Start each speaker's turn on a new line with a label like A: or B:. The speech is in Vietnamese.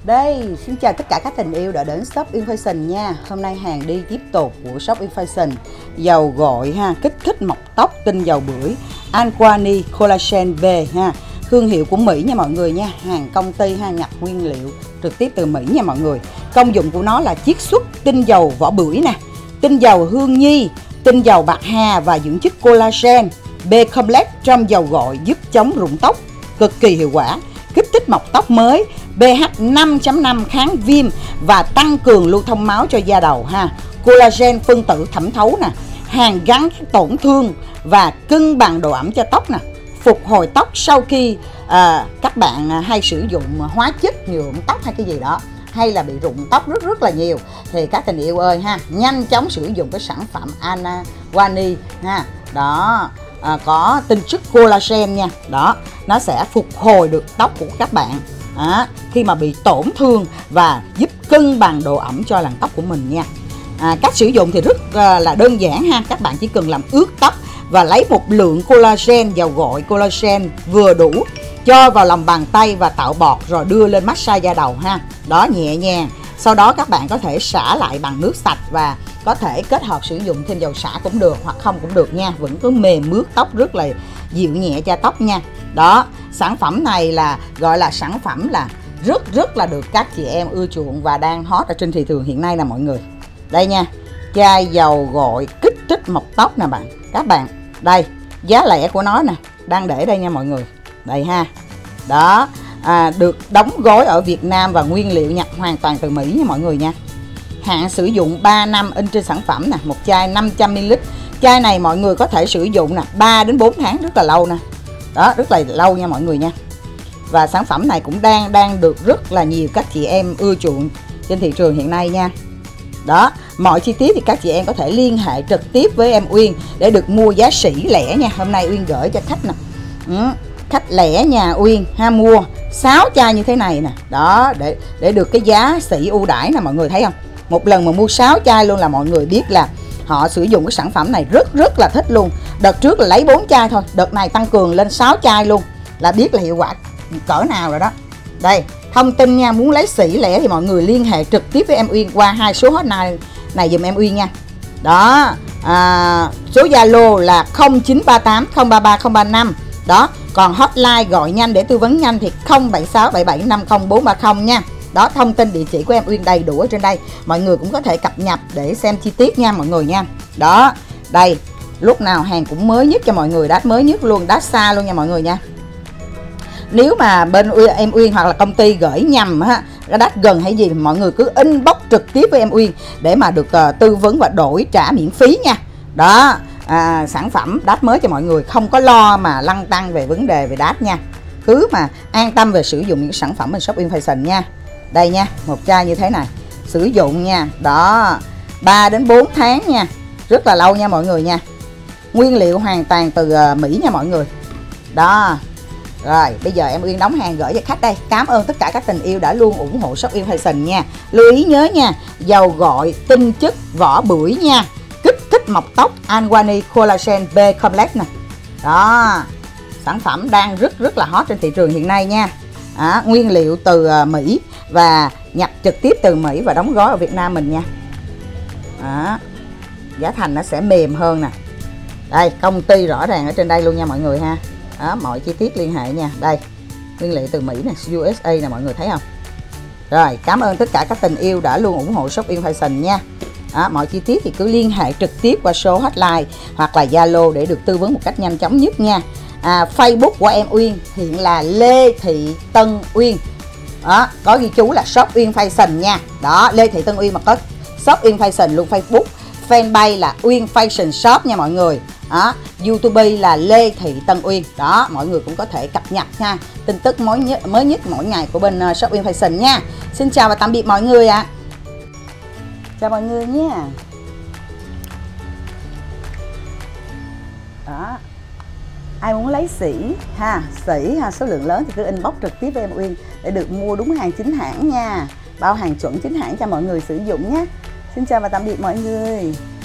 A: Đây, xin chào tất cả các tình yêu đã đến shop Infashion nha. Hôm nay hàng đi tiếp tục của shop Infashion. Dầu gội ha, kích thích mọc tóc, tinh dầu bưởi Anquani Collagen V ha. Thương hiệu của Mỹ nha mọi người nha. Hàng công ty ha, nhập nguyên liệu trực tiếp từ Mỹ nha mọi người. Công dụng của nó là chiết xuất tinh dầu vỏ bưởi nè, tinh dầu hương nhi, tinh dầu bạc hà và dưỡng chất collagen B complex trong dầu gội, giúp chống rụng tóc cực kỳ hiệu quả, kích thích mọc tóc mới, pH 5.5 kháng viêm và tăng cường lưu thông máu cho da đầu ha. Collagen phân tử thẩm thấu nè, hàn gắn tổn thương và cân bằng độ ẩm cho tóc nè, phục hồi tóc sau khi các bạn hay sử dụng hóa chất nhuộm tóc hay cái gì đó, hay là bị rụng tóc rất là nhiều, thì các tình yêu ơi ha, nhanh chóng sử dụng cái sản phẩm Anquani ha. Đó, có tinh chất collagen nha. Đó, nó sẽ phục hồi được tóc của các bạn khi mà bị tổn thương và giúp cân bằng độ ẩm cho làn tóc của mình nha. Cách sử dụng thì rất là đơn giản ha. Các bạn chỉ cần làm ướt tóc và lấy một lượng collagen, dầu gội collagen vừa đủ, cho vào lòng bàn tay và tạo bọt rồi đưa lên massage da đầu ha. Đó, nhẹ nhàng. Sau đó các bạn có thể xả lại bằng nước sạch và có thể kết hợp sử dụng thêm dầu xả cũng được hoặc không cũng được nha. Vẫn cứ mềm mướt tóc, rất là dịu nhẹ cho tóc nha. Đó, sản phẩm này là gọi là sản phẩm là rất là được các chị em ưa chuộng và đang hot ở trên thị trường hiện nay nè mọi người. Đây nha, chai dầu gội kích thích mọc tóc nè các bạn. Đây, giá lẻ của nó nè, đang để đây nha mọi người. Đây ha. Đó, được đóng gói ở Việt Nam và nguyên liệu nhập hoàn toàn từ Mỹ nha mọi người nha. Hạn sử dụng 3 năm in trên sản phẩm nè, một chai 500ml. Chai này mọi người có thể sử dụng nè 3 đến 4 tháng, rất là lâu nè. Đó, rất là lâu nha mọi người nha. Và sản phẩm này cũng đang được rất là nhiều các chị em ưa chuộng trên thị trường hiện nay nha. Đó, mọi chi tiết thì các chị em có thể liên hệ trực tiếp với em Uyên để được mua giá sỉ lẻ nha. Hôm nay Uyên gửi cho khách nè. Khách lẻ nhà Uyên ha, mua 6 chai như thế này nè. Đó, để được cái giá sỉ ưu đãi nè mọi người thấy không? Một lần mà mua 6 chai luôn là mọi người biết là họ sử dụng cái sản phẩm này rất là thích luôn. Đợt trước là lấy 4 chai thôi, đợt này tăng cường lên 6 chai luôn, là biết là hiệu quả cỡ nào rồi đó. Đây, thông tin nha, muốn lấy sỉ lẻ thì mọi người liên hệ trực tiếp với em Uyên qua 2 số hotline này dùm em Uyên nha. Đó, số Zalo là 0938 033 035. Đó, còn hotline gọi nhanh để tư vấn nhanh thì 076 77 50 430 nha. Đó, thông tin địa chỉ của em Uyên đầy đủ ở trên đây. Mọi người cũng có thể cập nhật để xem chi tiết nha mọi người nha. Đó, đây, lúc nào hàng cũng mới nhất cho mọi người, đát mới nhất luôn, đát xa luôn nha mọi người nha. Nếu mà bên em Uyên hoặc là công ty gửi nhầm ha, đắt gần hay gì, mọi người cứ inbox trực tiếp với em Uyên để mà được tư vấn và đổi trả miễn phí nha. Đó, sản phẩm đát mới cho mọi người, không có lo mà lăn tăng về vấn đề về đát nha. Cứ mà an tâm về sử dụng những sản phẩm bên shop Infashion nha. Đây nha, một chai như thế này, sử dụng nha. Đó, 3 đến 4 tháng nha, rất là lâu nha mọi người nha. Nguyên liệu hoàn toàn từ Mỹ nha mọi người. Đó. Rồi, bây giờ em Uyên đóng hàng gửi cho khách đây. Cảm ơn tất cả các tình yêu đã luôn ủng hộ shop Infashion nha. Lưu ý nhớ nha, dầu gội tinh chất vỏ bưởi nha, kích thích mọc tóc Anquani Collagen B Complex nè. Đó, sản phẩm đang rất là hot trên thị trường hiện nay nha. Nguyên liệu từ Mỹ và nhập trực tiếp từ Mỹ và đóng gói ở Việt Nam mình nha. Giá thành nó sẽ mềm hơn nè. Đây, công ty rõ ràng ở trên đây luôn nha mọi người ha. Đó, mọi chi tiết liên hệ nha. Đây, nguyên liệu từ Mỹ nè, USA nè mọi người thấy không? Rồi, cảm ơn tất cả các tình yêu đã luôn ủng hộ shop Infashion nha. Đó, mọi chi tiết thì cứ liên hệ trực tiếp qua số hotline hoặc là Zalo để được tư vấn một cách nhanh chóng nhất nha. Facebook của em Uyên hiện là Lê Thị Tân Uyên. Đó, có ghi chú là shop Infashion nha. Đó, Lê Thị Tân Uyên mà có shop Infashion luôn. Facebook fanpage là Uyên Fashion Shop nha mọi người. Đó, YouTube là Lê Thị Tân Uyên. Đó, mọi người cũng có thể cập nhật nha tin tức mới nhất mỗi ngày của bên shop Infashion nha. Xin chào và tạm biệt mọi người ạ. Chào mọi người nha. Đó, ai muốn lấy sỉ ha, số lượng lớn thì cứ inbox trực tiếp với em Uyên để được mua đúng hàng chính hãng nha, bao hàng chuẩn chính hãng cho mọi người sử dụng nhé. Xin chào và tạm biệt mọi người.